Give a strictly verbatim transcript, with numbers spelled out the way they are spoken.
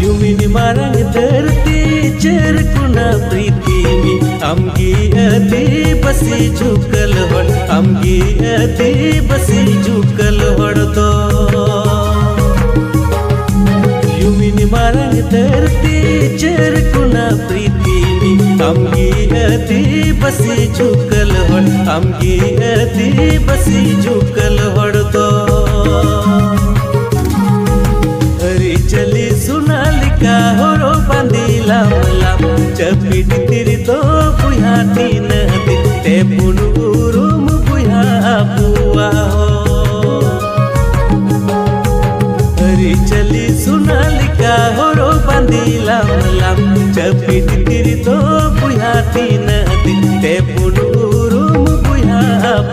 युमिनी मारंग धरती चेरकुना प्रीति में आमगी अति बसी झुकल हड़ आमगी अति बसी झुकल हड़ दो युमिनी मारंग धरती चेरकुना प्रीति में आमगी अति बसी झुकल हड़ आमगी अति बसी झुकल हड़